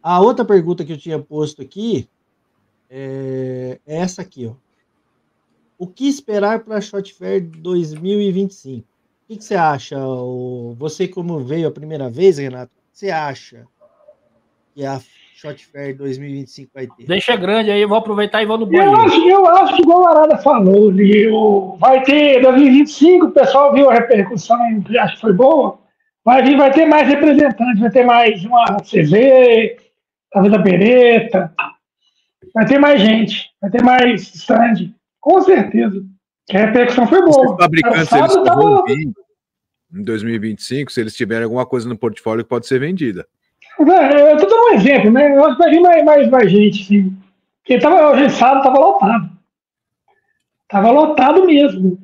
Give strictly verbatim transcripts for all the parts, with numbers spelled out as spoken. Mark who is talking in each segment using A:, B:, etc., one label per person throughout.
A: A outra pergunta que eu tinha posto aqui é, é essa aqui, ó. O que esperar para a Shot Fair dois mil e vinte e cinco? O que, que você acha? O... Você, como veio a primeira vez, Renato, o que você acha que a Shot Fair dois mil e vinte e cinco vai ter?
B: Deixa grande aí, eu vou aproveitar e vou no
C: Eu
B: banheiro.
C: acho, eu acho que, igual a Arada falou, ali, o- vai ter dois mil e vinte e cinco, o pessoal viu a repercussão, acho que foi boa. Vai vir, vai ter mais representantes, vai ter mais uma C Z, talvez a Beretta, vai ter mais gente, vai ter mais stand, com certeza. Que a repercussão foi
D: Esses
C: boa.
D: fabricantes,
C: Sábado
D: eles só
C: tava-
D: vão vir em dois mil e vinte e cinco se eles tiverem alguma coisa no portfólio que pode ser vendida.
C: É, eu tô dando um exemplo, né? Eu acho que vai vir mais, mais, mais gente, sim. Porque tava, hoje sábado tava lotado. Tava lotado mesmo.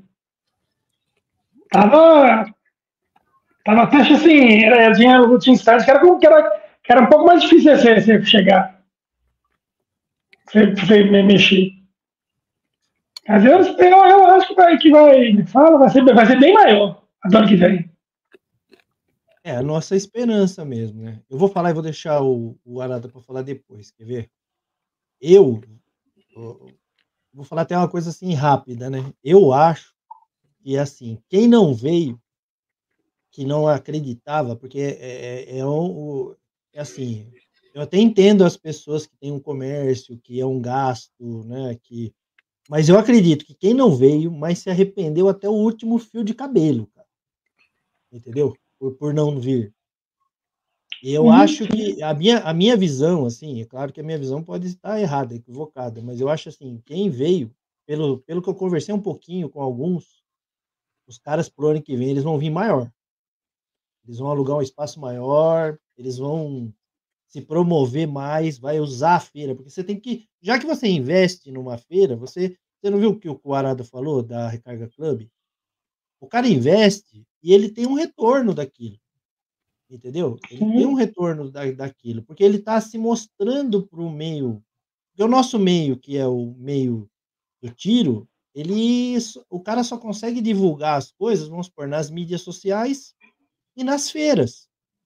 C: Tava. Tava até assim, era, tinha, tinha estágios que era, que, era, que era um pouco mais difícil você, você chegar. Você, você me- mexer. Mas eu, eu, eu acho que vai, que vai. Fala, vai ser, vai ser bem maior do ano que vem.
A: É a nossa esperança mesmo, né? Eu vou falar e vou deixar o, o Arada para falar depois, quer ver? Eu, eu vou falar até uma coisa assim rápida, né? Eu acho que assim, quem não veio, que não acreditava, porque é, é, é, um, é assim, eu até entendo as pessoas que têm um comércio, que é um gasto, né? Que, mas eu acredito que quem não veio, mas se arrependeu até o último fio de cabelo, cara. Entendeu? Por, por não vir. Eu
C: Uhum.
A: acho que a minha, a minha visão, assim, é claro que a minha visão pode estar errada, equivocada, mas eu acho assim, quem veio, pelo, pelo que eu conversei um pouquinho com alguns, os caras pro ano que vem, eles vão vir maior. Eles vão alugar um espaço maior, eles vão se promover mais, vai usar a feira, porque você tem que, já que você investe numa feira, você, você não viu o que o Arada falou da Recarga Club? O cara investe e ele tem um retorno daquilo. Entendeu? Ele tem um retorno da, daquilo, porque ele está se mostrando para o meio. Porque o nosso meio, que é o meio do tiro, ele, o cara só consegue divulgar as coisas, vamos supor, nas mídias sociais e nas feiras.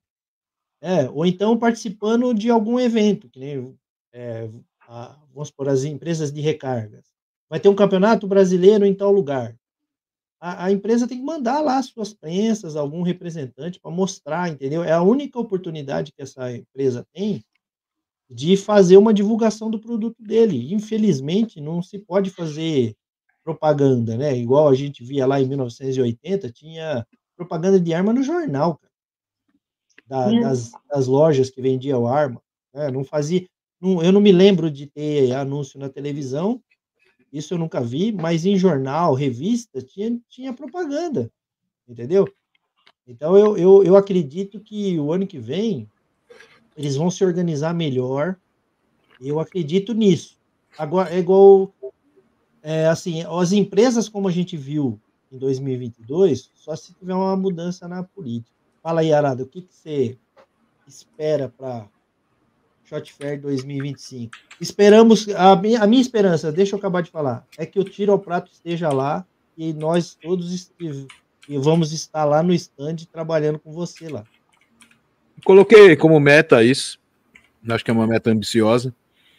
A: É, ou então participando de algum evento, que nem, é, a, vamos supor, as empresas de recargas. Vai ter um campeonato brasileiro em tal lugar. A, a empresa tem que mandar lá as suas prensas, algum representante para mostrar, entendeu? É a única oportunidade que essa empresa tem de fazer uma divulgação do produto dele. Infelizmente, não se pode fazer propaganda, né? Igual a gente via lá em mil novecentos e oitenta, tinha propaganda de arma no jornal, cara, da, das, das lojas que vendiam arma. Né? Não fazia, não, eu não me lembro de ter anúncio na televisão, isso eu nunca vi, mas em jornal, revista, tinha, tinha propaganda, entendeu? Então eu, eu, eu acredito que o ano que vem eles vão se organizar melhor. Eu acredito nisso. Agora, é igual, é, assim, as empresas, como a gente viu em dois mil e vinte e dois, só se tiver uma mudança na política. Fala aí, Arada, o que, que você espera para Shot Fair dois mil e vinte e cinco? Esperamos, a minha, a minha esperança, deixa eu acabar de falar, é que o Tiro ao Prato esteja lá e nós todos estive, e vamos estar lá no stand trabalhando com você lá.
D: Coloquei como meta isso. Acho que é uma meta ambiciosa,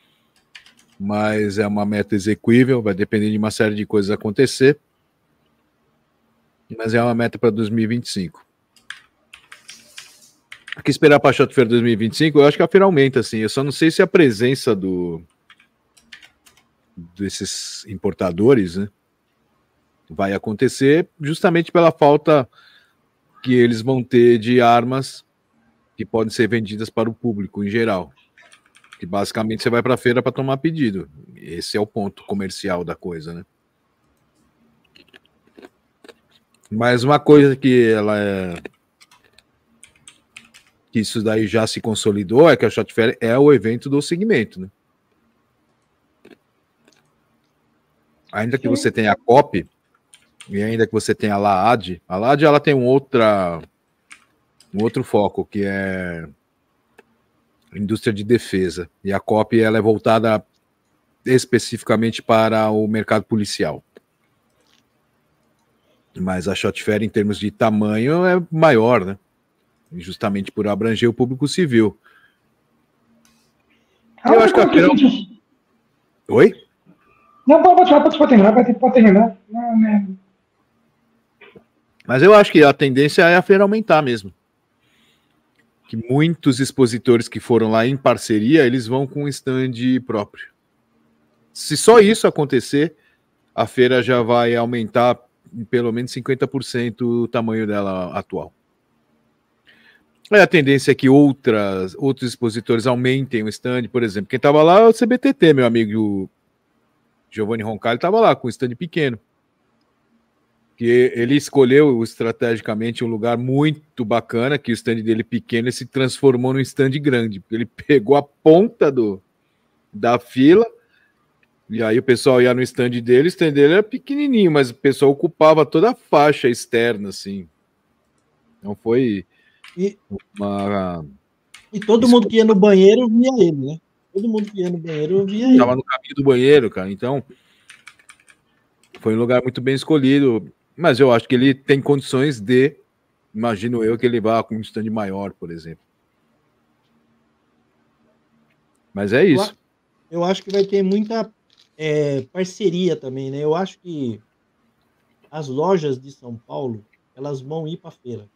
D: mas é uma meta execuível, vai depender de uma série de coisas acontecer. Mas é uma meta para dois mil e vinte e cinco. O que esperar para a Shot Fair dois mil e vinte e cinco? Eu acho que a feira aumenta, assim. Eu só não sei se a presença do desses importadores, né, vai acontecer justamente pela falta que eles vão ter de armas que podem ser vendidas para o público em geral. Que basicamente você vai para a feira para tomar pedido. Esse é o ponto comercial da coisa, né? Mas uma coisa que ela é... que isso daí já se consolidou é que a Shot Fair é o evento do segmento, né? Ainda que você tenha a C O P e ainda que você tenha a LAAD, a LAAD ela tem um, outra, um outro foco, que é indústria de defesa, e a C O P ela é voltada especificamente para o mercado policial. Mas a Shot Fair, em termos de tamanho, é maior, né? Justamente por abranger o público civil. Eu acho que a feira...
C: gente...
D: Oi?
C: Não, pode, pode, pode terminar, pode, pode terminar. Não, não.
D: Mas eu acho que a tendência é a feira aumentar mesmo. Que muitos expositores que foram lá em parceria, eles vão com um stand próprio. Se só isso acontecer, a feira já vai aumentar em pelo menos cinquenta por cento o tamanho dela atual. Aí a tendência é que outras, outros expositores aumentem o stand, por exemplo. Quem estava lá é o C B T T, meu amigo Giovanni Roncalli, estava lá com um stand pequeno. Que ele escolheu estrategicamente um lugar muito bacana, que o stand dele pequeno se transformou num stand grande, porque ele pegou a ponta do, da fila, e aí o pessoal ia no stand dele, o stand dele era pequenininho, mas o pessoal ocupava toda a faixa externa, assim. Então foi
A: e,
D: uma...
A: E todo Isso... mundo que ia no banheiro via ele, né? Todo mundo que ia no banheiro via ele.
D: Tava no caminho do banheiro, cara, então foi um lugar muito bem escolhido. Mas eu acho que ele tem condições de, imagino eu, que ele vá com um stand maior, por exemplo. Mas é isso.
A: Eu acho que vai ter muita é, parceria também, né? Eu acho que as lojas de São Paulo, elas vão ir para a feira.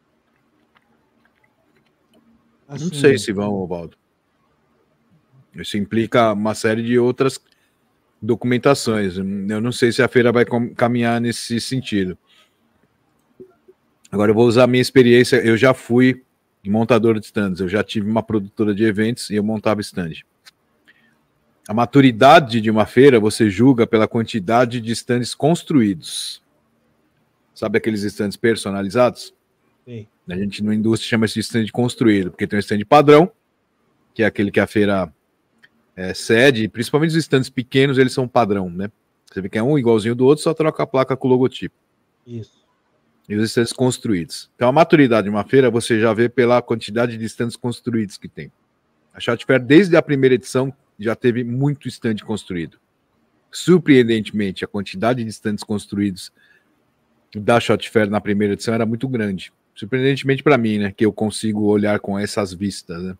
D: Assim, não sei se vão, Valdo. Isso implica uma série de outras documentações. Eu não sei se a feira vai caminhar nesse sentido. Agora eu vou usar a minha experiência. Eu já fui montador de stands, eu já tive uma produtora de eventos e eu montava stand. A maturidade de uma feira você julga pela quantidade de stands construídos. Sabe aqueles stands personalizados?
A: Sim.
D: A gente na indústria chama isso de stand construído, porque tem um stand padrão, que é aquele que a feira É, sede, principalmente os stands pequenos, eles são padrão, né? Você vê que é um igualzinho do outro, só troca a placa com o logotipo.
A: Isso.
D: E os stands construídos. Então, a maturidade de uma feira, você já vê pela quantidade de stands construídos que tem. A Shot Fair, desde a primeira edição, já teve muito stand construído. Surpreendentemente, a quantidade de stands construídos da Shot Fair na primeira edição era muito grande. Surpreendentemente para mim, né? Que eu consigo olhar com essas vistas, né?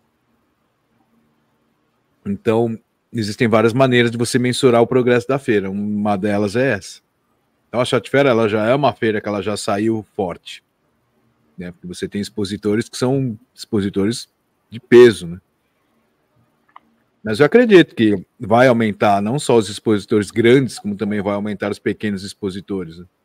D: Então, existem várias maneiras de você mensurar o progresso da feira. Uma delas é essa. Então, a Shot Fair, ela já é uma feira que ela já saiu forte. Né? Porque você tem expositores que são expositores de peso. Né? Mas eu acredito que vai aumentar não só os expositores grandes, como também vai aumentar os pequenos expositores. Né?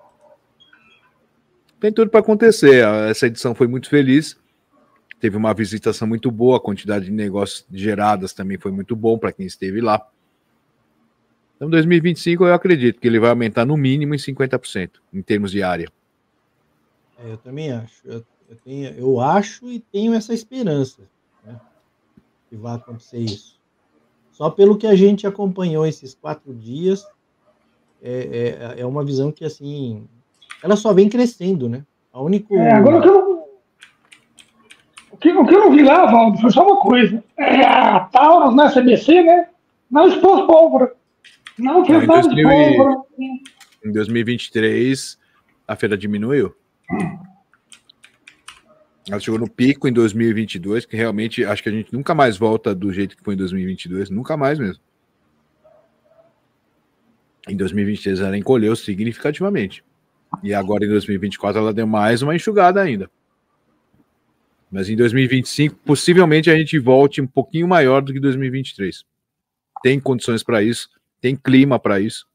D: Tem tudo para acontecer. Essa edição foi muito feliz. Teve uma visitação muito boa, a quantidade de negócios geradas também foi muito bom para quem esteve lá. Então, dois mil e vinte e cinco, eu acredito que ele vai aumentar no mínimo em cinquenta por cento, em termos de área.
A: É, eu também acho. Eu, eu, tenho, eu acho e tenho essa esperança, né, que vai acontecer isso. Só pelo que a gente acompanhou esses quatro dias, é, é, é uma visão que, assim, ela só vem crescendo, né? A único...
C: É, agora que eu O que, o que eu não vi lá, Valdo, foi só uma coisa. É, a Taurus na C B C, né? Não expôs pólvora. Não fez nada de pólvora.
D: Em dois mil e vinte e três, a feira diminuiu. Ela chegou no pico em dois mil e vinte e dois, que realmente acho que a gente nunca mais volta do jeito que foi em dois mil e vinte e dois. Nunca mais mesmo. Em dois mil e vinte e três ela encolheu significativamente. E agora em dois mil e vinte e quatro ela deu mais uma enxugada ainda. Mas em dois mil e vinte e cinco, possivelmente a gente volte um pouquinho maior do que dois mil e vinte e três. Tem condições para isso, tem clima para isso.